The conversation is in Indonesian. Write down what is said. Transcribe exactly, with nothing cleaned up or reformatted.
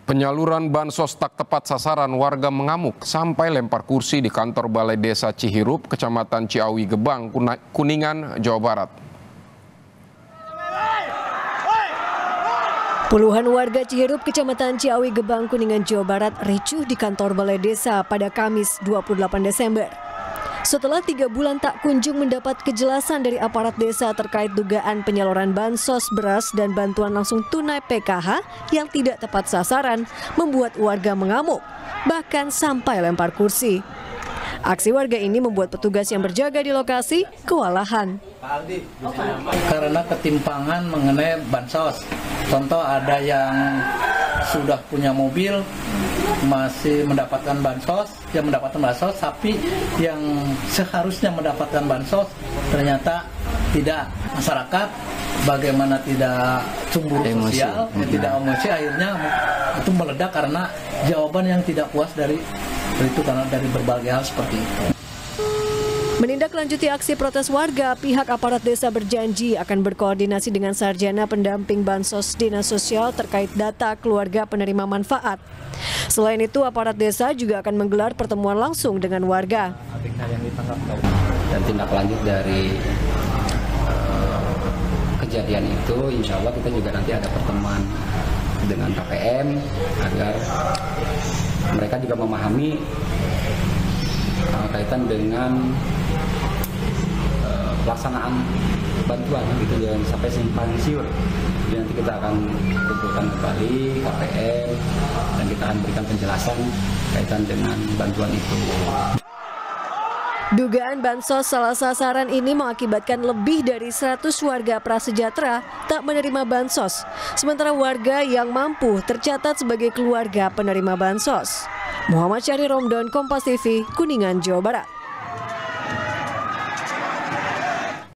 Penyaluran bansos tak tepat sasaran, warga mengamuk sampai lempar kursi di kantor Balai Desa Cihirup, Kecamatan Ciawi Gebang, Kuningan, Jawa Barat. Puluhan warga Cihirup, Kecamatan Ciawi Gebang, Kuningan, Jawa Barat ricuh di kantor Balai Desa pada Kamis dua puluh delapan Desember. Setelah tiga bulan tak kunjung mendapat kejelasan dari aparat desa terkait dugaan penyaluran bansos beras dan bantuan langsung tunai P K H yang tidak tepat sasaran, membuat warga mengamuk, bahkan sampai lempar kursi. Aksi warga ini membuat petugas yang berjaga di lokasi kewalahan. Karena ketimpangan mengenai bansos. Contoh ada yang sudah punya mobil masih mendapatkan bansos, yang mendapatkan bansos, tapi yang seharusnya mendapatkan bansos ternyata tidak. Masyarakat bagaimana tidak cemburu sosial, ya, tidak emosi, akhirnya itu meledak karena jawaban yang tidak puas dari itu karena dari berbagai hal seperti itu. Menindaklanjuti aksi protes warga, pihak aparat desa berjanji akan berkoordinasi dengan sarjana pendamping bansos Dinas Sosial terkait data keluarga penerima manfaat. Selain itu, aparat desa juga akan menggelar pertemuan langsung dengan warga. Dan tindak lanjut dari uh, kejadian itu, insya Allah kita juga nanti ada pertemuan dengan K P M agar mereka juga memahami uh, kaitan dengan pelaksanaan bantuan gitu, jangan sampai simpang siur. Jadi nanti kita akan kumpulkan kembali K P M dan kita akan berikan penjelasan kaitan dengan bantuan itu. Dugaan bansos salah sasaran ini mengakibatkan lebih dari seratus warga prasejahtera tak menerima bansos, sementara warga yang mampu tercatat sebagai keluarga penerima bansos. Muhammad Syahri Romdon, Kompas T V, Kuningan, Jawa Barat.